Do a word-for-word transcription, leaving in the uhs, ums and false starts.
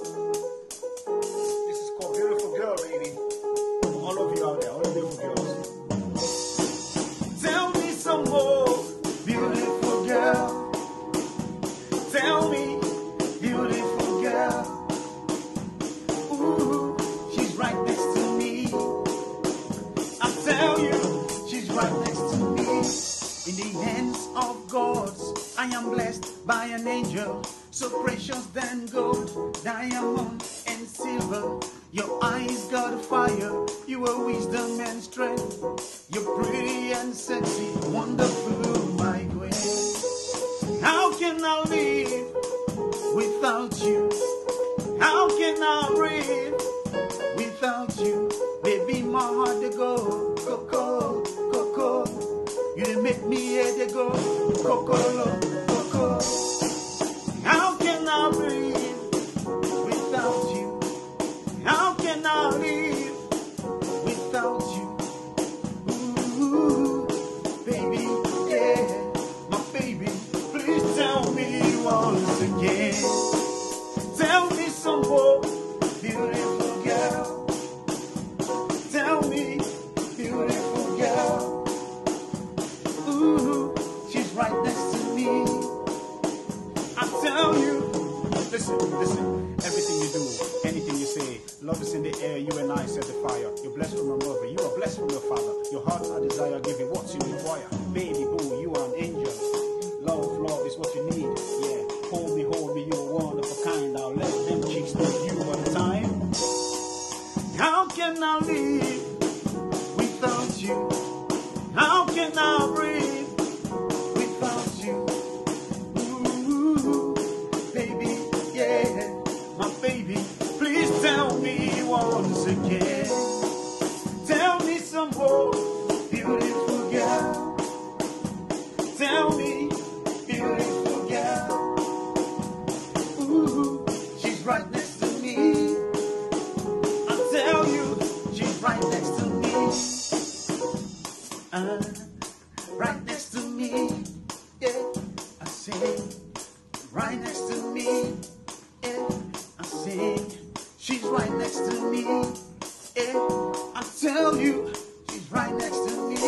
This is called Beautiful Girl, baby. All of you out there, all the beautiful girls. Tell me some more, beautiful girl. Tell me, beautiful girl. Ooh, she's right next to me. I tell you, she's right next to me. In the hands of God, I am blessed by an angel, so precious than gold, diamond and silver. Your eyes got fire, you are wisdom and strength. You're pretty and sexy, wonderful, my queen. How can I live without you? How can I breathe without you? Baby, my heart they go, coco, coco. You didn't make me hear they go, coco, coco. How can I breathe without you? How can I live without you? Ooh, baby, yeah, my baby. Please tell me once again. Tell me some more, beautiful girl. Tell me, beautiful girl. Ooh, she's right next to me. I tell you, listen, listen, everything you do, anything you say, love is in the air, you and I set the fire. You're blessed from your mother, you are blessed from your father. Your heart's a desire, give you what you require. Baby boo, you are an angel. Love, love is what you need, yeah. Hold me, hold me, you are one of a kind. I'll let them cheeks know you all the time. How can I live without you? How can I breathe without you? Ooh, baby, yeah, my baby. Please tell me once again. Tell me some more, beautiful girl. Tell me, beautiful girl. Ooh, she's right next to me. I tell you, she's right next to me. Uh, right next to me, yeah, I sing. Right next to me, yeah, I sing. She's right next to me, yeah, I tell you, she's right next to me.